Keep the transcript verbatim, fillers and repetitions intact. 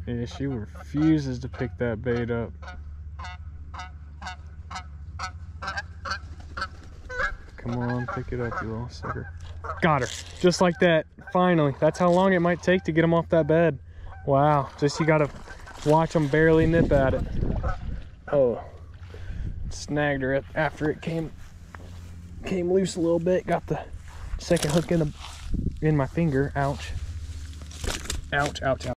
Yeah, she refuses to pick that bait up. Come on, pick it up, you little sucker. Got her, just like that, finally. That's how long it might take to get them off that bed. Wow, just you gotta watch them barely nip at it. Oh, snagged her after it came came loose a little bit. Got the second hook in the in my finger. Ouch. Ouch, ouch, ouch.